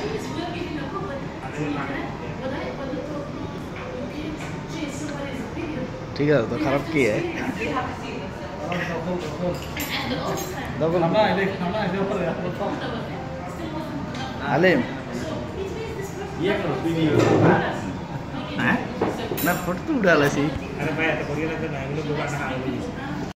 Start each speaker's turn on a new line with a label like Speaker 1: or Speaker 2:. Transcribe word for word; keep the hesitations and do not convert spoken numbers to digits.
Speaker 1: ठीक है तो खराब की है आलिम ना फोटो तो उड़ा ला सी
Speaker 2: अरे भाई तो कोई ना तो ना इनको बुरा ना